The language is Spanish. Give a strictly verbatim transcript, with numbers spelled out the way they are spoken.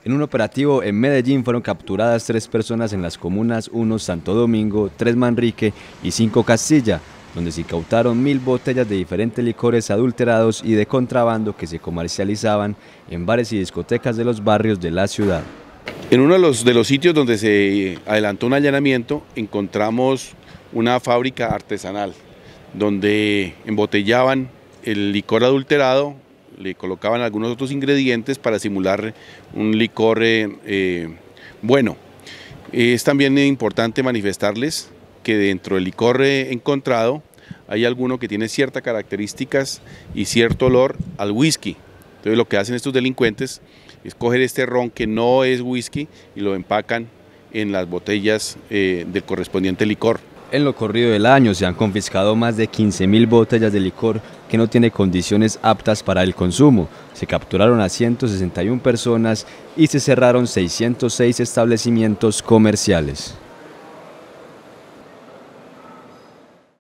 En un operativo en Medellín fueron capturadas tres personas en las comunas uno Santo Domingo, tres Manrique y cinco Castilla, donde se incautaron mil botellas de diferentes licores adulterados y de contrabando que se comercializaban en bares y discotecas de los barrios de la ciudad. En uno de los, de los sitios donde se adelantó un allanamiento encontramos una fábrica artesanal donde embotellaban el licor adulterado, le colocaban algunos otros ingredientes para simular un licor eh, eh, bueno. Es también importante manifestarles que dentro del licor eh, encontrado hay alguno que tiene ciertas características y cierto olor al whisky. Entonces lo que hacen estos delincuentes es coger este ron que no es whisky y lo empacan en las botellas eh, del correspondiente licor. En lo corrido del año se han confiscado más de quince mil botellas de licor que no tiene condiciones aptas para el consumo. Se capturaron a ciento sesenta y una personas y se cerraron seiscientos seis establecimientos comerciales.